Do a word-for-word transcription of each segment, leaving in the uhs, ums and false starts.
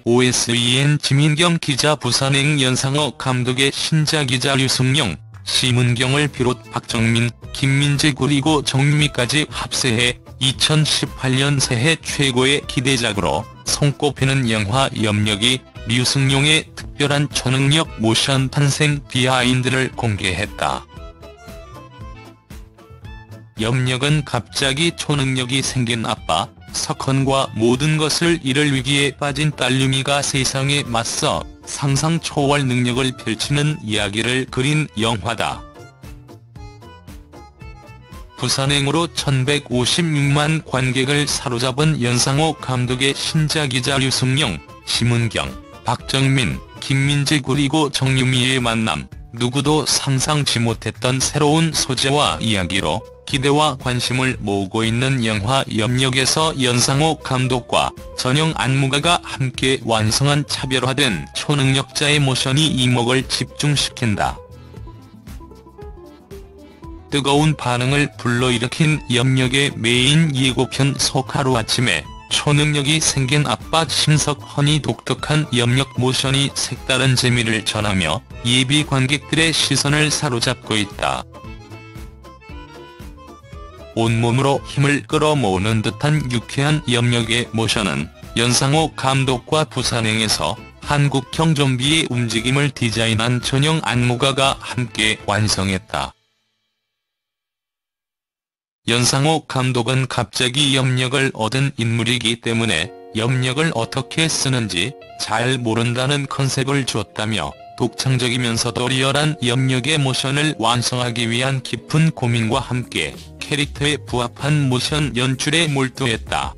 오에스이엔 지민경 기자 부산행 연상호 감독의 신작이자 류승룡, 심은경을 비롯 박정민, 김민재 그리고 정유미까지 합세해 이천십팔 년 새해 최고의 기대작으로 손꼽히는 영화 염력이 류승룡의 특별한 초능력 모션 탄생 비하인드를 공개했다. 염력은 갑자기 초능력이 생긴 아빠 석헌과 모든 것을 잃을 위기에 빠진 딸 유미가 세상에 맞서 상상 초월 능력을 펼치는 이야기를 그린 영화다. 부산행으로 천백오십육만 관객을 사로잡은 연상호 감독의 신작이자 류승룡, 심은경, 박정민, 김민재 그리고 정유미의 만남, 누구도 상상치 못했던 새로운 소재와 이야기로 기대와 관심을 모으고 있는 영화 염력에서 연상호 감독과 전영 안무가가 함께 완성한 차별화된 초능력자의 모션이 이목을 집중시킨다. 뜨거운 반응을 불러일으킨 염력의 메인 예고편 속 하루아침에 초능력이 생긴 아빠 심석헌이 독특한 염력 모션이 색다른 재미를 전하며 예비 관객들의 시선을 사로잡고 있다. 온몸으로 힘을 끌어모으는 듯한 유쾌한 염력의 모션은 연상호 감독과 부산행에서 한국형 좀비의 움직임을 디자인한 전영 안무가가 함께 완성했다. 연상호 감독은 갑자기 염력을 얻은 인물이기 때문에 염력을 어떻게 쓰는지 잘 모른다는 컨셉을 줬다며 독창적이면서도 리얼한 염력의 모션을 완성하기 위한 깊은 고민과 함께 캐릭터에 부합한 모션 연출에 몰두했다.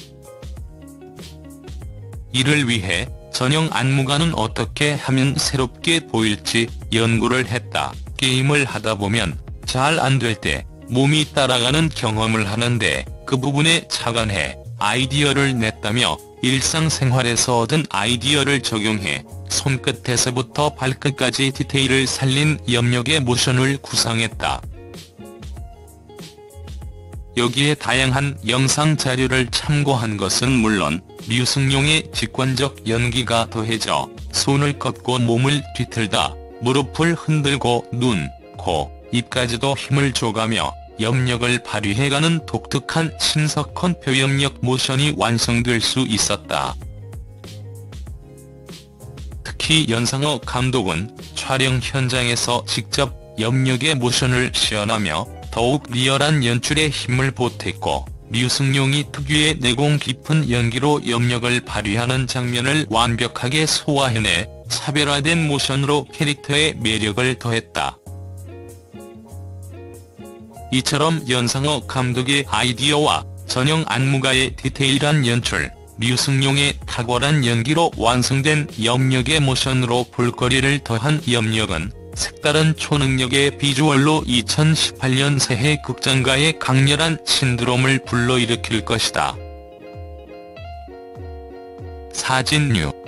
이를 위해 전영 안무가는 어떻게 하면 새롭게 보일지 연구를 했다. 게임을 하다 보면 잘 안 될 때 몸이 따라가는 경험을 하는데 그 부분에 착안해 아이디어를 냈다며 일상생활에서 얻은 아이디어를 적용해 손끝에서부터 발끝까지 디테일을 살린 염력의 모션을 구상했다. 여기에 다양한 영상 자료를 참고한 것은 물론 류승룡의 직관적 연기가 더해져 손을 꺾고 몸을 뒤틀다 무릎을 흔들고 눈, 코, 입까지도 힘을 줘가며 염력을 발휘해가는 독특한 심석헌 표염력 모션이 완성될 수 있었다. 특히 연상호 감독은 촬영 현장에서 직접 염력의 모션을 시연하며 더욱 리얼한 연출에 힘을 보탰고 류승룡이 특유의 내공 깊은 연기로 염력을 발휘하는 장면을 완벽하게 소화해내 차별화된 모션으로 캐릭터의 매력을 더했다. 이처럼 연상호 감독의 아이디어와 전영 안무가의 디테일한 연출, 류승룡의 탁월한 연기로 완성된 염력의 모션으로 볼거리를 더한 염력은 색다른 초능력의 비주얼로 이천십팔 년 새해 극장가의 강렬한 신드롬을 불러일으킬 것이다. 사진류